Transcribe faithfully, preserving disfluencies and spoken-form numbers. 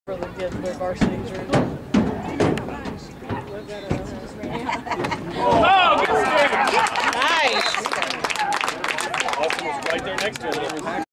For the kids, their varsity jersey. Oh, good save! Nice! Austin was right there next to him.